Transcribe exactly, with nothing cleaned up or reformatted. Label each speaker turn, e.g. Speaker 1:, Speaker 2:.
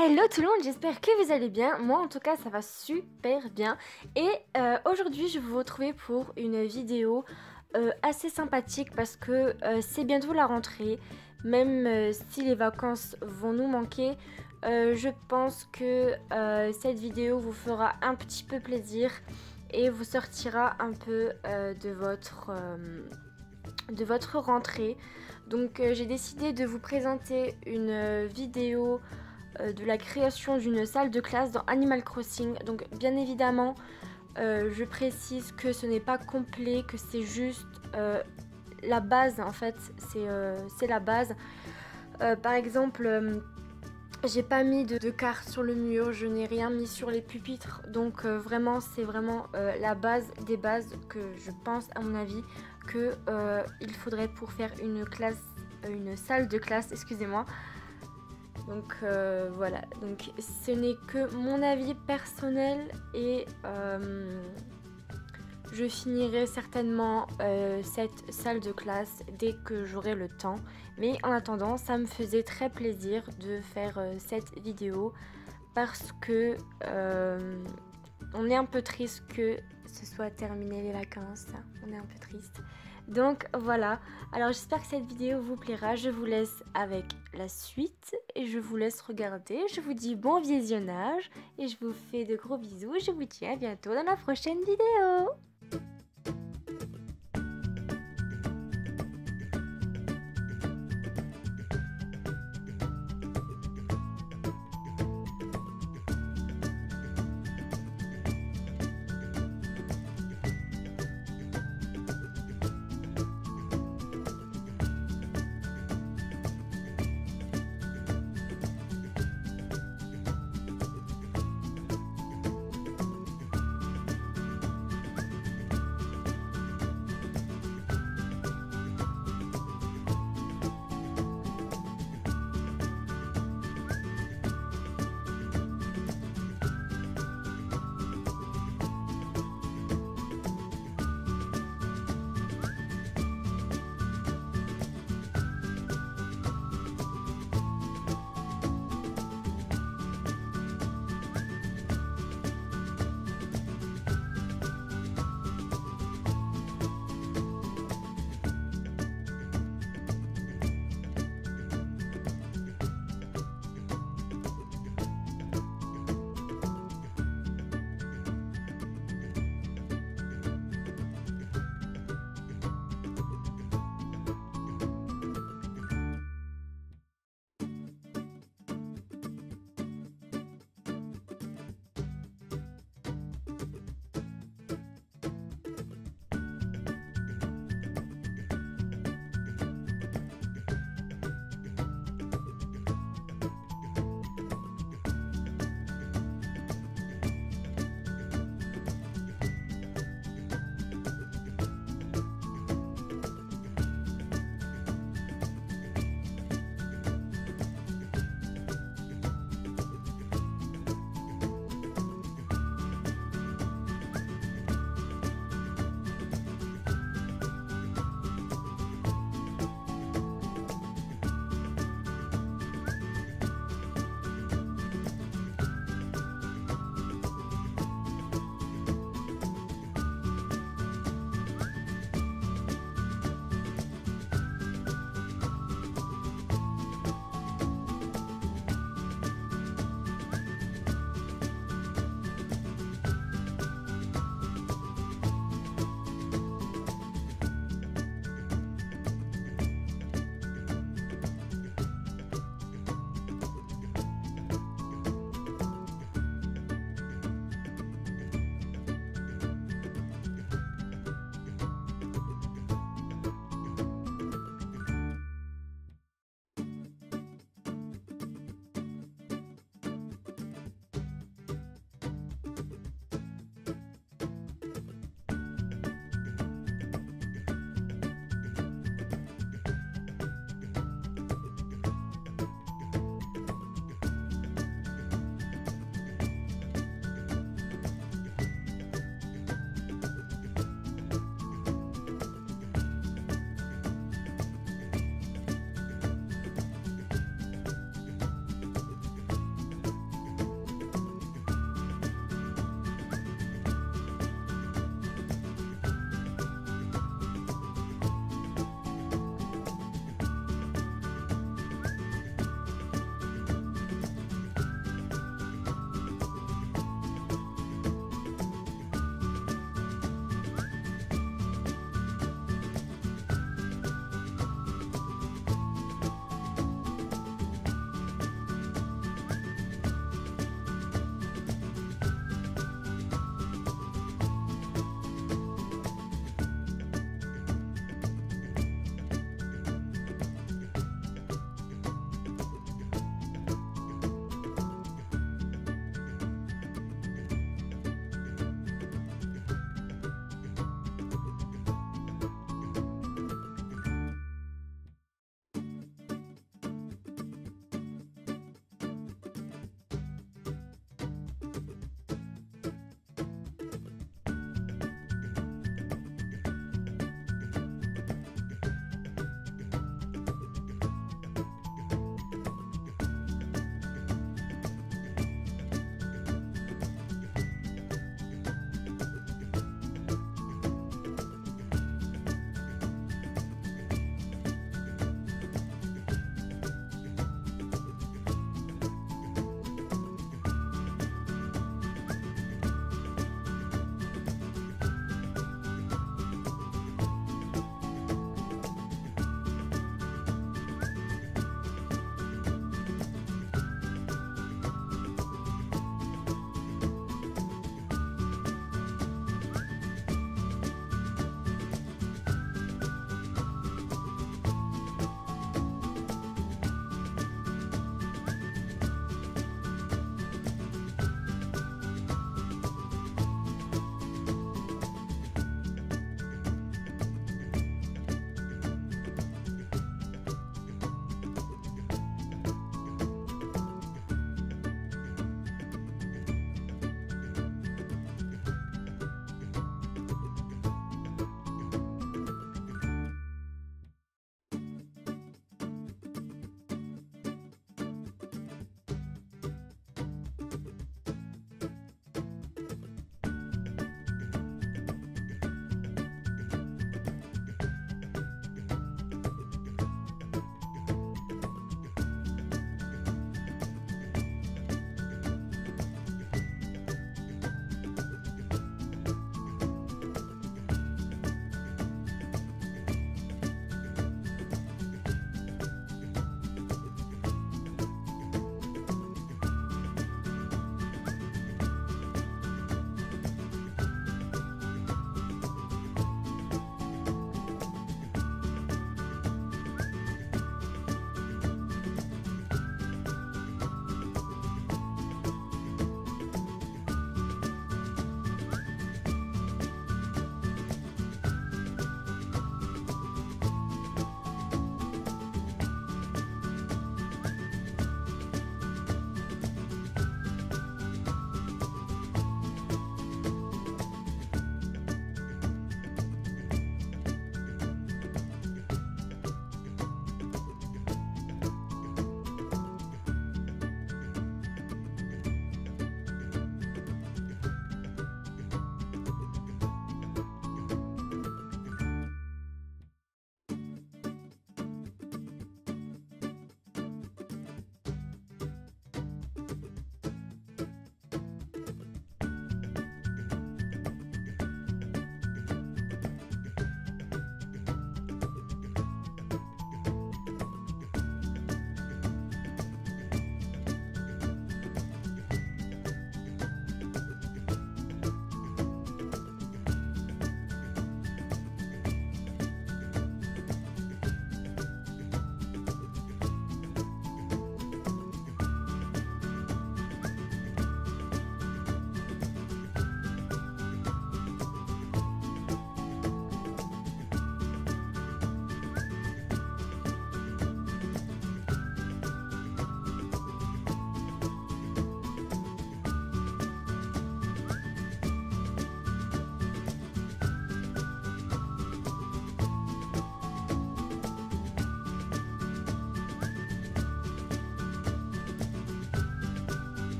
Speaker 1: Hello tout le monde, j'espère que vous allez bien. Moi en tout cas ça va super bien. Et euh, aujourd'hui je vais vous retrouver pour une vidéo euh, assez sympathique parce que euh, c'est bientôt la rentrée. Même euh, si les vacances vont nous manquer, euh, je pense que euh, cette vidéo vous fera un petit peu plaisir et vous sortira un peu euh, de votre... Euh, de votre rentrée. Donc euh, j'ai décidé de vous présenter une euh, vidéo euh, de la création d'une salle de classe dans Animal Crossing. Donc bien évidemment euh, je précise que ce n'est pas complet, que c'est juste euh, la base en fait, c'est euh, c'est la base. Euh, par exemple euh, j'ai pas mis de, de cartes sur le mur, je n'ai rien mis sur les pupitres, donc euh, vraiment c'est vraiment euh, la base des bases que je pense à mon avis que euh, il faudrait pour faire une classe, euh, une salle de classe, excusez-moi. Donc euh, voilà, donc ce n'est que mon avis personnel et euh, je finirai certainement euh, cette salle de classe dès que j'aurai le temps. Mais en attendant, ça me faisait très plaisir de faire euh, cette vidéo parce que euh, on est un peu triste que ce soit terminé les vacances. On est un peu triste. Donc voilà. Alors j'espère que cette vidéo vous plaira. Je vous laisse avec la suite et je vous laisse regarder. Je vous dis bon visionnage et je vous fais de gros bisous. Je vous dis à bientôt dans la prochaine vidéo.